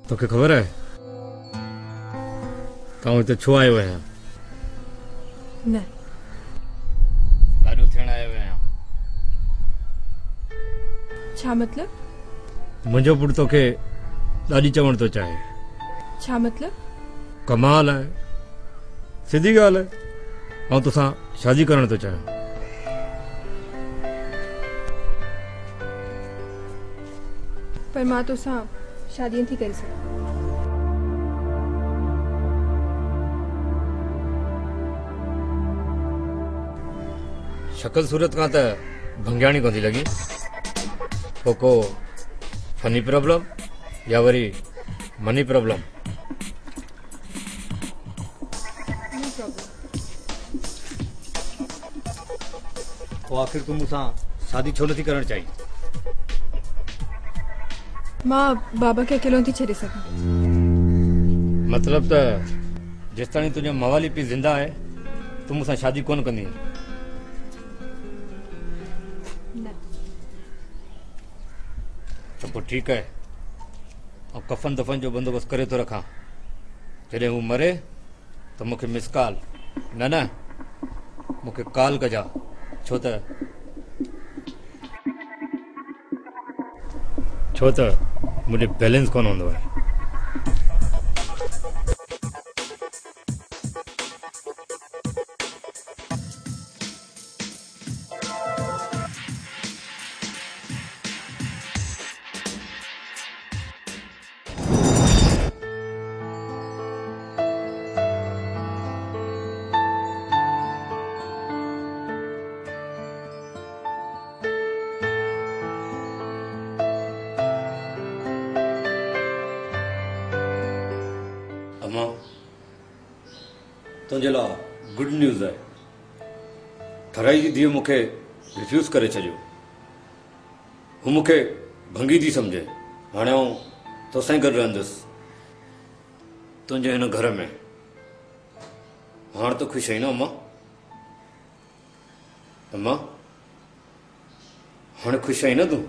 तो क्या खबर है ताऊ इते छो आयो है न गाड़ो थियण आयो है छा मतलब मुंहिंजो पुट तोखे ॾाढी चवण तो चाहे छा मतलब कमाल है सीधी ॻाल्हि है ऐं तोसां शादी करण तो चाहियां पर मां तोसां शादी थी करे सघां शक्ल सूरत का तो भंगियाणी कोन थी लगी को फनी प्रॉब्लम या वरी मनी प्रॉब्लम तो आखिर तुम मुसा शादी छो नथी करण चाहिए मां बाबा के अकेलो थी छॾे सघां मतलब तो जेस ताणी तुझे मवाली पी जिंदा है तू मुसा शादी कोन कंदी तो पोइ ठीक है और कफन दफन जो बंदोबस्त करे तो रखा जॾहिं हू मरे तो मुखे मिस कॉल न मुखे कॉल कजा छो त मुझे बैलेंस कोन होंदो है अम्मा तुझे ला गुड न्यूज़ है थराई जी धीअ मुखे रिफ्यूज करे छॾियो हू मुखे भंगी थी समझे हाणे आऊं तोसां ई गॾु रहंदुसि तुंहिंजे हिन घर में हाणे तो ख़ुशि आहीं न अम्मा अम्मा हाणे ख़ुशि आहीं न तूं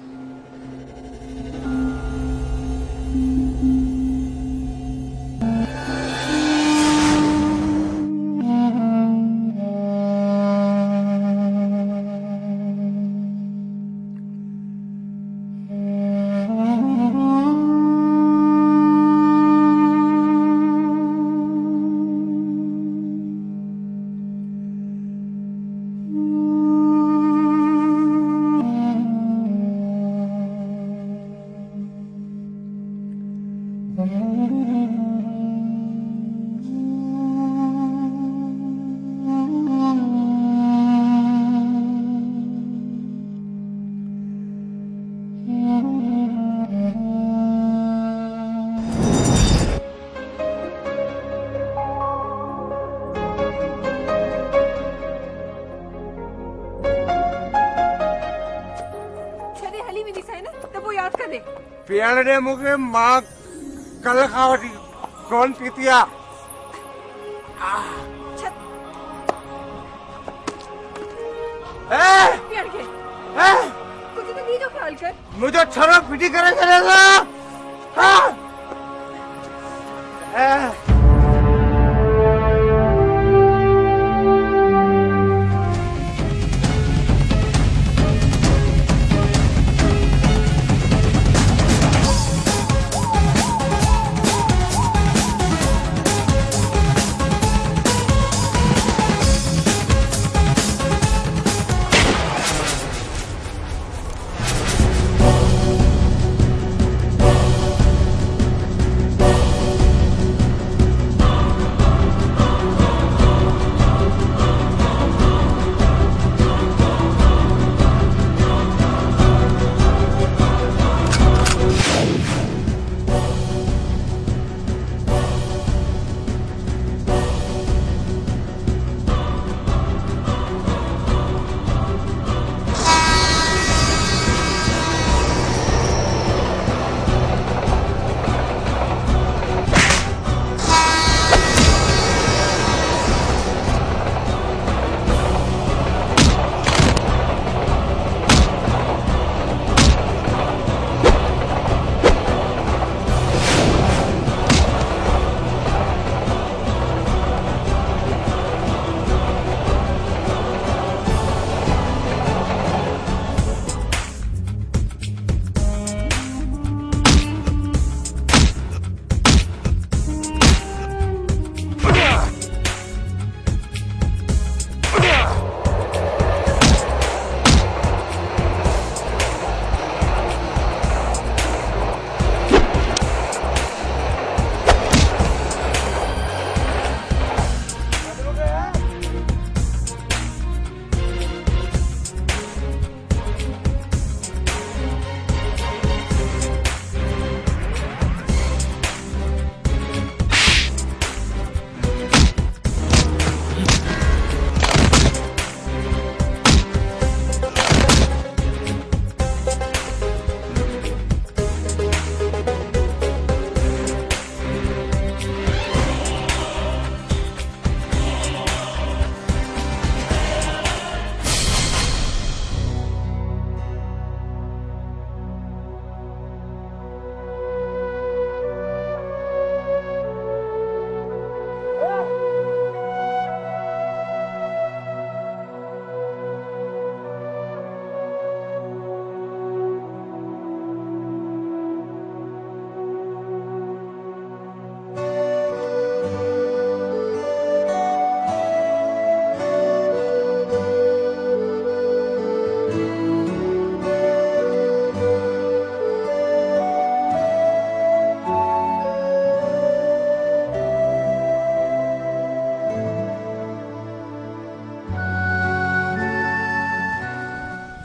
पियाने ने मुझे माँ कल खावटी कौन पीतिया कुछ तो नीजो ख्याल कर मुझे छरो पिटी करे चलेगा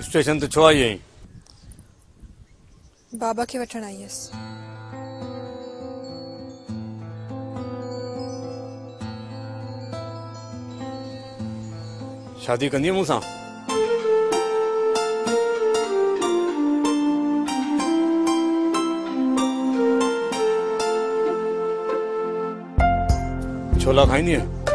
स्टेशन ते छो आई आहीं? बाबा खे वठण आई हुयसि। शादी कंदीअ मूंसां? छोला खाईंदीअ?